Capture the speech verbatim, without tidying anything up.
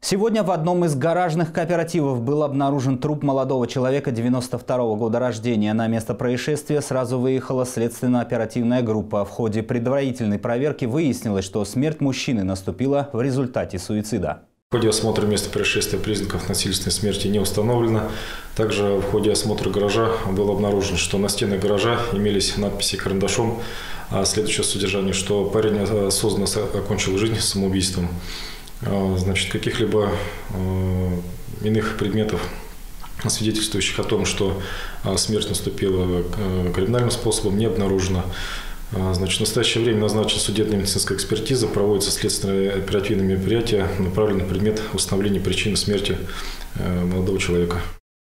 Сегодня в одном из гаражных кооперативов был обнаружен труп молодого человека девяносто второго года рождения. На место происшествия сразу выехала следственно-оперативная группа. В ходе предварительной проверки выяснилось, что смерть мужчины наступила в результате суицида. В ходе осмотра места происшествия признаков насильственной смерти не установлено. Также в ходе осмотра гаража было обнаружено, что на стенах гаража имелись надписи карандашом следующего содержания, что парень осознанно окончил жизнь самоубийством. Значит, каких-либо э, иных предметов, свидетельствующих о том, что э, смерть наступила э, криминальным способом, не обнаружено. Э, значит, в настоящее время назначена судебно-медицинская экспертиза, проводятся следственные оперативные мероприятия, направленные на предмет установления причины смерти э, молодого человека.